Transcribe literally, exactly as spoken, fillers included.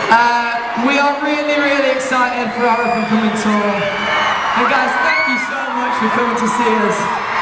Uh, we are really, really excited for our up and coming tour. And guys, thank you so much for coming to see us.